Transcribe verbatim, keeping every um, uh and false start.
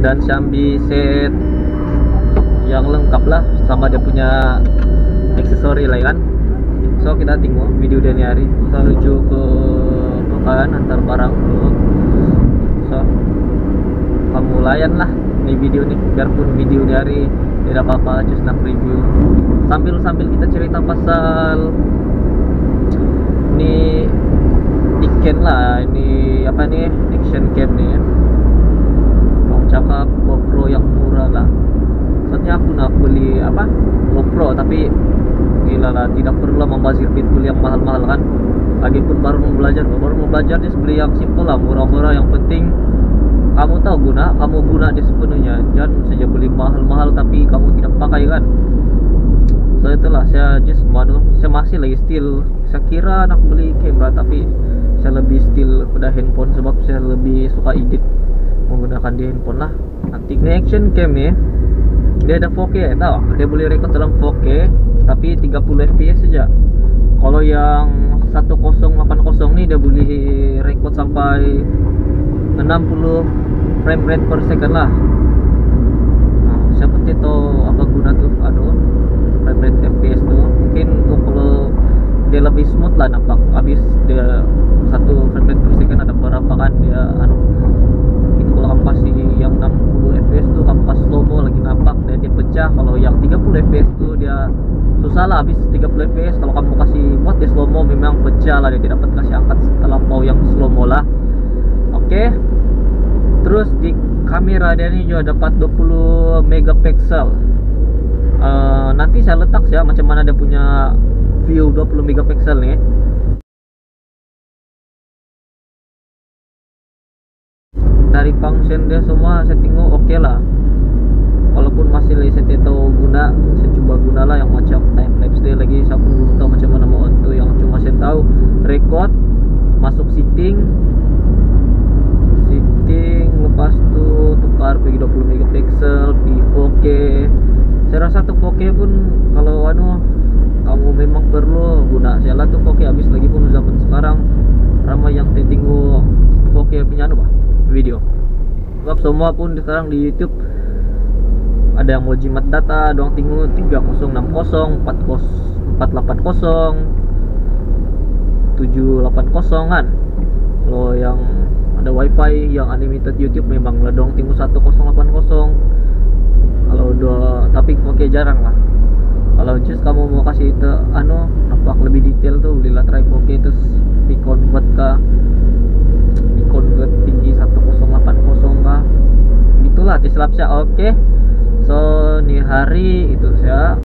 dan Xiaomi set yang lengkap lah sama dia punya aksesori lah kan. So kita tengok video dia ni hari menuju ke bukaan antar barang dulu. So kamu layan lah di video ni, biarpun video di hari tidak apa-apa, just nak review sambil sambil kita cerita pasal ni Niken lah, ini apa nih action cam nih. Orang cakap GoPro yang murah lah. Soalnya aku nak beli apa GoPro, tapi gila lah, tidak perlu lah membazir duit beli yang mahal-mahal kan. Lagipun baru mau belajar, baru mau belajar just beli yang simple lah, murah-murah. Yang penting kamu tahu guna, kamu guna di sepenuhnya. Jangan saja beli mahal-mahal tapi kamu tidak pakai kan. So itulah saya just manu, saya masih lagi still. Saya kira nak beli kamera tapi saya lebih still pada handphone sebab saya lebih suka edit menggunakan di handphone lah. Nanti ini action cam nih, dia ada four K, tahu? Dia boleh record dalam four K tapi tiga puluh F P S saja. Kalau yang sepuluh delapan puluh nih dia boleh record sampai enam puluh frame rate per second lah. Nah, siapa tahu apa guna tuh aduh frame rate F P S tuh. Mungkin tuh kalau dia lebih smooth lah nampak. Habis dia satu frame rate per second ada berapa kan dia anu. Mungkin kalau kamu kasih yang enam puluh F P S tuh kamu kasih slow mo lagi nampak dia, dia pecah. Kalau yang tiga puluh F P S tuh dia susah lah habis tiga puluh F P S. Kalau kamu kasih buat dia slow mo memang pecah lah, dia tidak dapat kasih angkat setelah mau yang slow mo lah. Oke. Okay. Terus di kamera dia ini juga dapat dua puluh megapiksel. Uh, nanti saya letak ya macam mana dia punya view dua puluh megapiksel nih. Dari function dia semua saya tengok oke okay lah. Walaupun masih saya tidak tahu guna, saya coba guna lah yang macam time lapse dia lagi. Saya pun belum tahu macam mana mau itu. Yang cuma saya tahu record, masuk setting, setting, lepas tu tukar pergi dua puluh megapiksel, di four K. Saya rasa tuh four K pun kalau anu kamu memang perlu guna saya lah tuh four K. Habis lagi pun zaman sekarang ramai yang tengok four K punya anu bah video. Sebab semua pun sekarang di YouTube ada yang mau jimat data, doang tengok tiga nol enam nol, empat delapan nol, tujuh delapan nol kan. Kalau yang ada wifi yang unlimited YouTube memang lah dong tengok satu nol delapan nol. Kalau dua tapi four K jarang lah. Kalau just kamu mau kasih itu anu nampak lebih detail tuh belilah try four K terus di convert ke di convert tinggi satu nol delapan nol kah. Gitulah diselap saya. Oke. Okay. So nih hari itu saya